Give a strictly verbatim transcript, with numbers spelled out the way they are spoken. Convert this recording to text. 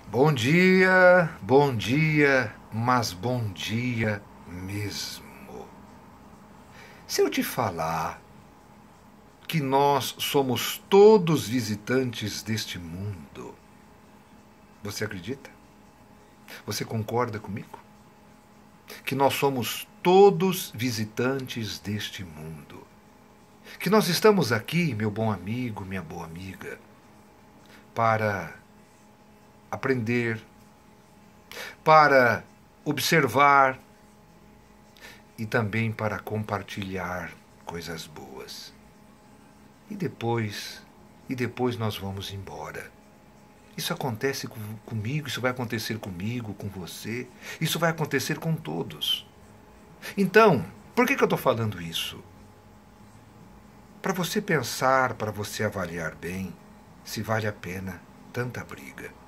Bom dia, bom dia, mas bom dia mesmo. Se eu te falar que nós somos todos visitantes deste mundo, você acredita? Você concorda comigo? Que nós somos todos visitantes deste mundo. Que nós estamos aqui, meu bom amigo, minha boa amiga, para aprender, para observar e também para compartilhar coisas boas. E depois, e depois nós vamos embora. Isso acontece com, comigo, isso vai acontecer comigo, com você, isso vai acontecer com todos. Então, por que, que eu estou falando isso? Para você pensar, para você avaliar bem se vale a pena tanta briga.